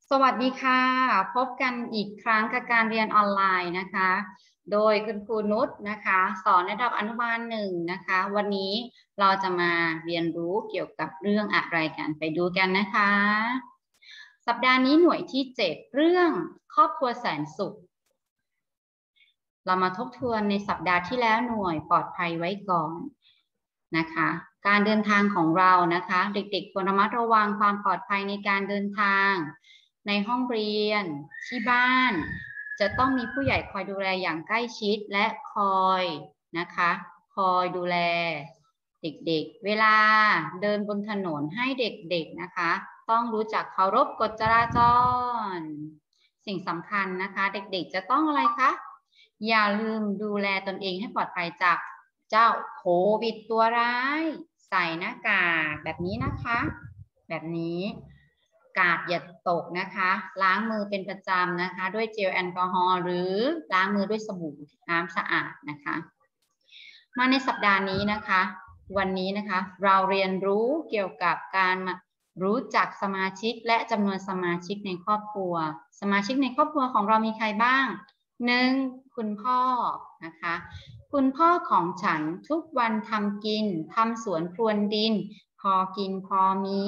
สวัสดีค่ะพบกันอีกครั้งกับการเรียนออนไลน์นะคะโดยคุณครูนุชนะคะสอนระดับอนุบาล1นะคะวันนี้เราจะมาเรียนรู้เกี่ยวกับเรื่องอะไรกันไปดูกันนะคะสัปดาห์นี้หน่วยที่7เรื่องครอบครัวแสนสุขเรามาทบทวนในสัปดาห์ที่แล้วหน่วยปลอดภัยไว้ก่อนนะคะการเดินทางของเรานะคะเด็กๆควรระมัดระวังความปลอดภัยในการเดินทางในห้องเรียนที่บ้านจะต้องมีผู้ใหญ่คอยดูแลอย่างใกล้ชิดและคอยนะคะคอยดูแลเด็กๆเวลาเดินบนถนนให้เด็กๆนะคะต้องรู้จักเคารพกฎจราจรสิ่งสำคัญนะคะเด็กๆจะต้องอะไรคะอย่าลืมดูแลตนเองให้ปลอดภัยจากเจ้าโควิดตัวร้ายใส่หน้ากากแบบนี้นะคะแบบนี้กาดอย่าตกนะคะล้างมือเป็นประจำนะคะด้วยเจลแอลกอฮอล์หรือล้างมือด้วยสบู่น้ำสะอาดนะคะมาในสัปดาห์นี้นะคะวันนี้นะคะเราเรียนรู้เกี่ยวกับการรู้จักสมาชิกและจำนวนสมาชิกในครอบครัวสมาชิกในครอบครัวของเรามีใครบ้าง1คุณพ่อนะคะคุณพ่อของฉันทุกวันทำกินทำสวนพรวนดินพอกินพอมี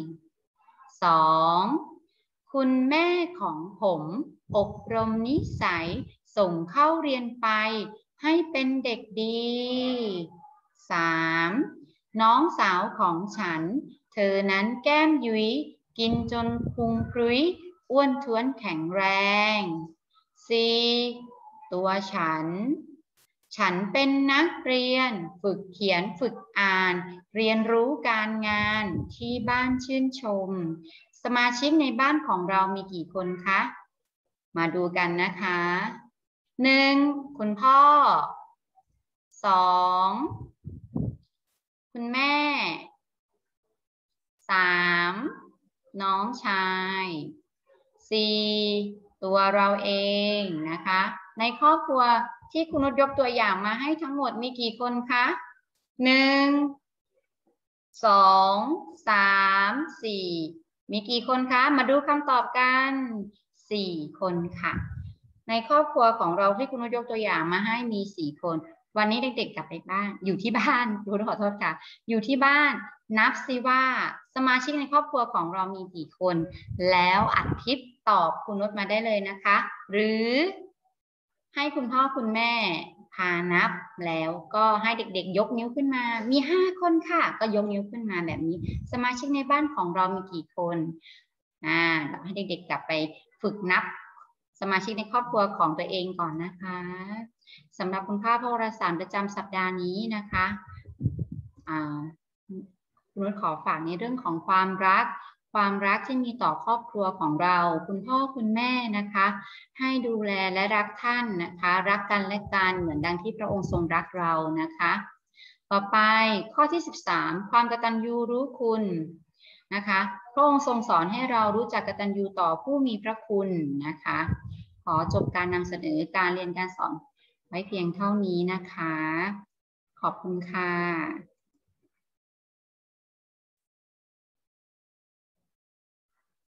2คุณแม่ของผมอบรมนิสัยส่งเข้าเรียนไปให้เป็นเด็กดี3น้องสาวของฉันเธอนั้นแก้มยุ้ยกินจนพุงพรุ้ยอ้วนท้วนแข็งแรง4ตัวฉันเป็นนักเรียนฝึกเขียนฝึกอ่านเรียนรู้การงานที่บ้านชื่นชมสมาชิกในบ้านของเรามีกี่คนคะมาดูกันนะคะ1คุณพ่อ2คุณแม่3น้องชาย4ตัวเราเองนะคะในครอบครัวที่คุณนุชยกตัวอย่างมาให้ทั้งหมดมีกี่คนคะ1 2 3 4มีกี่คนคะมาดูคำตอบกัน4คนค่ะในครอบครัวของเราที่คุณนุชยกตัวอย่างมาให้มี4คนวันนี้เด็กๆกลับไปบ้านอยู่ที่บ้านขอโทษค่ะอยู่ที่บ้านนับซิว่าสมาชิกในครอบครัวของเรามีกี่คนแล้วอัดคลิปตอบคุณนุชมาได้เลยนะคะหรือให้คุณพ่อคุณแม่พานับแล้วก็ให้เด็กๆยกนิ้วขึ้นมามี5คนค่ะก็ยกนิ้วขึ้นมาแบบนี้สมาชิกในบ้านของเรามีกี่คนเราให้เด็กๆกลับไปฝึกนับสมาชิกในครอบครัวของตัวเองก่อนนะคะสำหรับคุณภาพโหราศาสตร์ประจำสัปดาห์นี้นะคะคุณนุชขอฝากในเรื่องของความรักที่มีต่อครอบครัวของเราคุณพ่อคุณแม่นะคะให้ดูแลและรักท่านนะคะรักกันและกันเหมือนดังที่พระองค์ทรงรักเรานะคะต่อไปข้อที่13ความกตัญญูรู้คุณนะคะพระองค์ทรงสอนให้เรารู้จักกตัญญูต่อผู้มีพระคุณนะคะขอจบการนำเสนอการเรียนการสอนไว้เพียงเท่านี้นะคะขอบคุณค่ะ